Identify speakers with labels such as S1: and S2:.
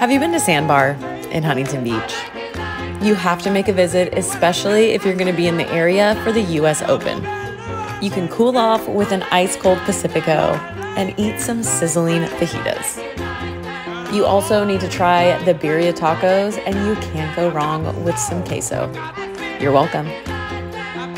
S1: Have you been to Sandbar in Huntington Beach? You have to make a visit, especially if you're going to be in the area for the US Open. You can cool off with an ice-cold Pacifico and eat some sizzling fajitas. You also need to try the birria tacos, and you can't go wrong with some queso. You're welcome.